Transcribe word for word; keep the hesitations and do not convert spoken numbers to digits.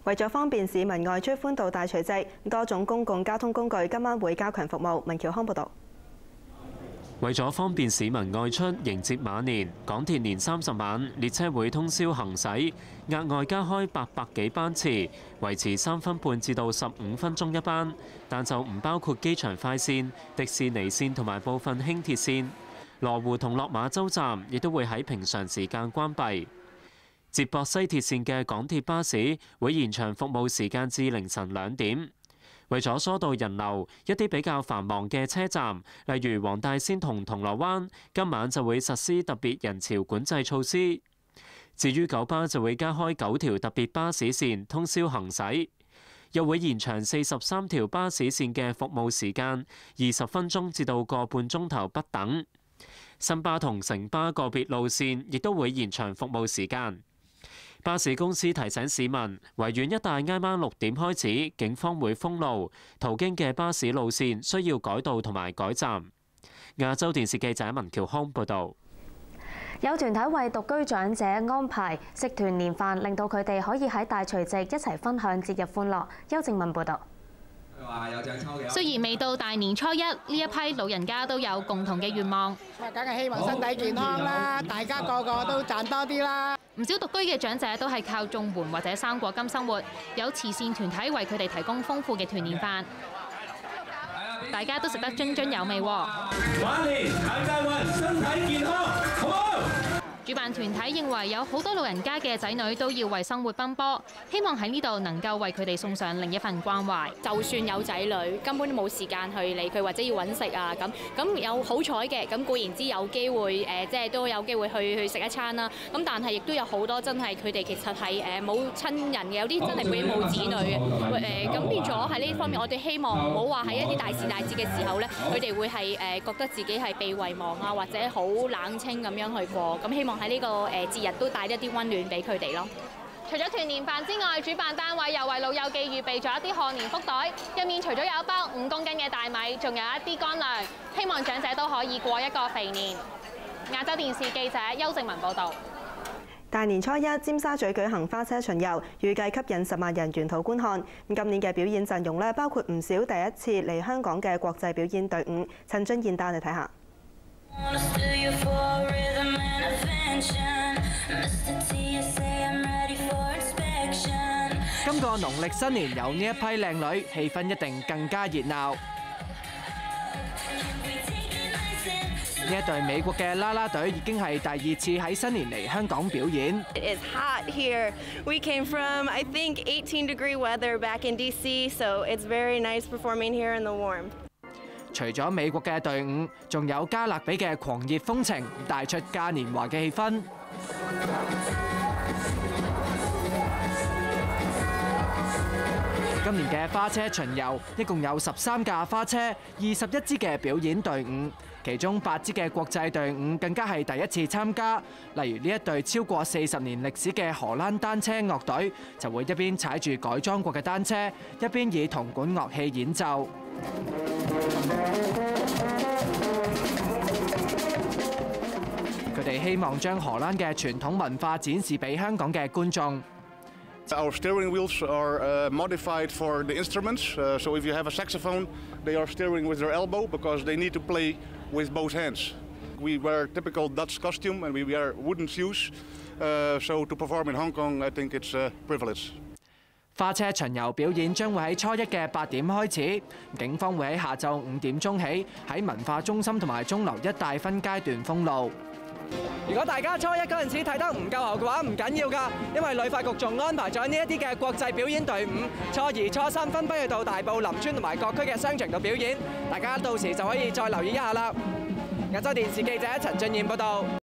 為咗方便市民外出歡度大除夕，多種公共交通工具今晚會加強服務。文喬康報導。 為咗方便市民外出迎接馬年，港鐵年三十晚列車會通宵行駛，額外加開八百幾班次，維持三分半至到十五分鐘一班，但就唔包括機場快線、迪士尼線同埋部分輕鐵線。羅湖同落馬洲站亦都會喺平常時間關閉。接駁西鐵線嘅港鐵巴士會延長服務時間至凌晨兩點。為咗疏導人流，一啲比較繁忙嘅車站，例如黃大仙同銅鑼灣，今晚就會實施特別人潮管制措施。至於九巴就會加開九條特別巴士線通宵行駛，又會延長四十三條巴士線嘅服務時間，二十分鐘至到個半鐘頭不等。新巴同城巴個別路線亦都會延長服務時間。巴士公司提醒市民，維園一帶挨晚六點開始，警方會封路，途經嘅巴士路線需要改道同埋改站。亞洲電視記者文喬康報導。 有團體為獨居長者安排食團年飯，令到佢哋可以喺大除夕一齊分享節日歡樂。邱靜文報導。 雖然未到大年初一，呢一批老人家都有共同嘅願望， 梗係希望身體健康啦，大家個個都賺多啲啦。 唔少獨居嘅長者都係靠綜援或者生果金生活，有慈善團體為佢哋提供豐富嘅團年飯，大家都食得津津有味喎。 晚年大家運，身體健康，好唔好？ 主辦團體認為有好多老人家嘅仔女都要為生活奔波，希望喺呢度能夠為佢哋送上另一份關懷。 就算有仔女，根本都冇時間去理佢，或者要揾食啊咁。咁有好彩嘅，咁固然之有機會誒，即係都有機會去去食一餐啦。咁但係亦都有好多真係佢哋其實係誒冇親人嘅，有啲真係佢冇子女嘅。誒咁變咗喺呢方面，我哋希望唔好話喺一啲大時大節嘅時候咧，佢哋會係誒覺得自己係被遺忘啊，或者好冷清咁樣去過。咁希望喺呢個誒節日都帶一啲溫暖俾佢哋咯。 除咗團年飯之外，主辦單位又為老友記預備咗一啲賀年福袋，入面除咗有一包五公斤嘅大米，仲有一啲乾糧，希望長者都可以過一個肥年。亞洲電視記者邱靜文報導。 大年初一，尖沙咀舉行花車巡遊，預計吸引十萬人沿途觀看。今年嘅表演陣容咧，包括唔少第一次嚟香港嘅國際表演隊伍。陳俊燕帶你睇下。 今個農曆新年有呢一批靚女，氣氛一定更加熱鬧。呢一隊美國嘅啦啦隊已經係第二次喺新年嚟香港表演。 It is hot here. We came from, I think, eighteen degree weather back in D C, so it's very nice performing here in the warmth. 除咗美國嘅隊伍，仲有加勒比嘅狂熱風情，帶出嘉年華嘅氣氛。今年嘅花車巡遊一共有十三架花車，二十一支嘅表演隊伍，其中八支嘅國際隊伍更加係第一次參加。例如呢一隊超過四十年歷史嘅荷蘭單車樂隊，就會一邊踩住改裝過嘅單車，一邊以銅管樂器演奏。佢哋希望將荷蘭嘅傳統文化展示俾香港嘅觀眾。 Our steering wheels are uh, modified for the instruments. Uh, so if you have a saxophone, they are steering with their elbow because they need to play with both hands. We wear typical Dutch costume and we wear wooden shoes. Uh, so to perform in Hong Kong, I think it's a privilege. 花車巡遊表演將會喺初一嘅八點開始，警方會喺下晝五點鐘起喺文化中心同埋鐘樓一帶分階段封路。 如果大家初一嗰陣時睇得唔夠喉嘅話，唔緊要㗎，因為旅發局仲安排咗呢一啲嘅國際表演隊伍，初二、初三分批去到大埔林村同埋各區嘅商場度表演，大家到時就可以再留意一下啦。亞洲電視記者陳俊燕報道。